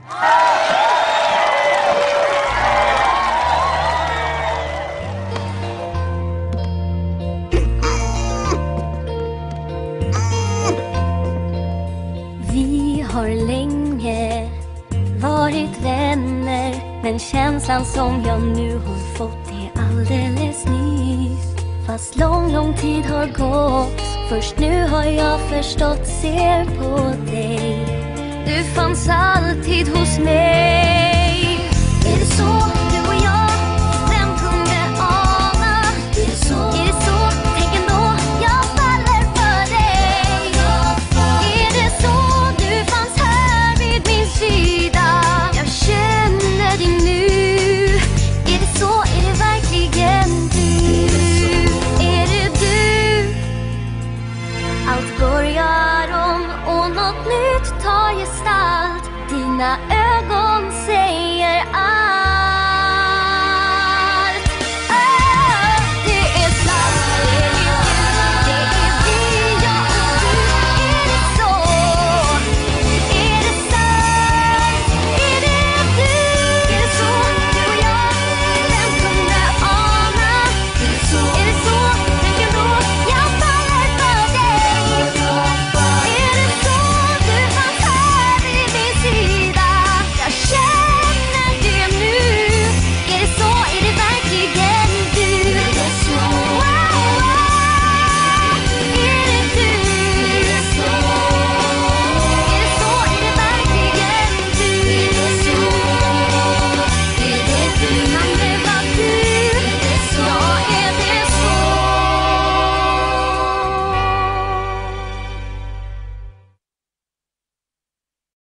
Vi har länge varit vänner, men känslan som jag nu har fått är alldeles ny. Fast lång tid har gått, först nu har jag förstått, ser på dig. Du fanns alltid hos mig. Är det så, du och jag, vem kunde ana? Är det så, tänk ändå, jag faller för dig. Är det så, du fanns här vid min sida? Jag känner dig nu. Är det så, är det verkligen du? Är det du? Allt börjar om och något nytt tar gestalt. Dina